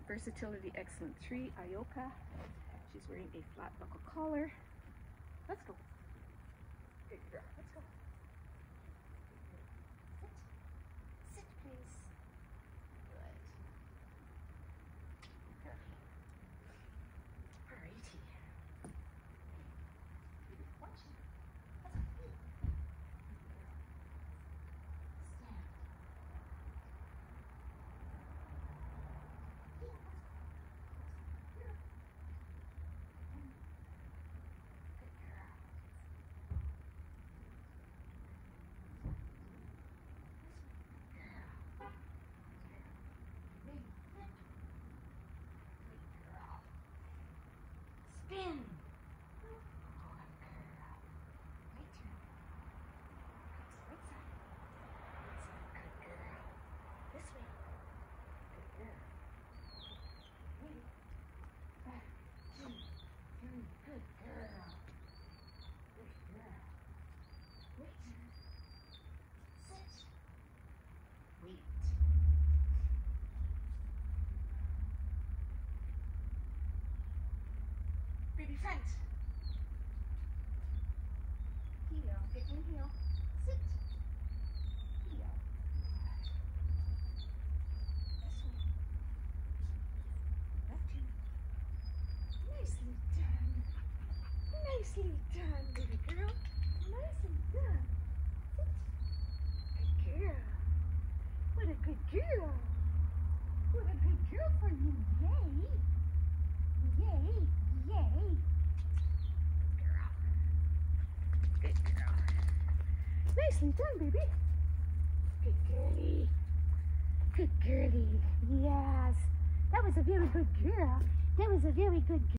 Versatility Excellent 3, Ioka. She's wearing a flat buckle collar. Let's go. Good girl. Let's go. Sit. Sit, please. Good. Good. Alrighty. Watch. Let's go. Stand. Spin. Good girl. Right turn. Right side. Right side. Good girl. This way. Good girl. Ready. Back. 2, 3. Good girl. Good girl. Right turn. Sit. Wait. Baby front. Heel. Get in heel. Sit. Heel. This way. Left heel. Nicely done. Nicely done, baby girl. Nicely done. Sit. Good girl. What a good girl. What a good girl for you. Yay. Yay. Yay. Good girl. Nicely done, baby. Good girlie. Good girlie. Yes. That was a very good girl. That was a very good girl.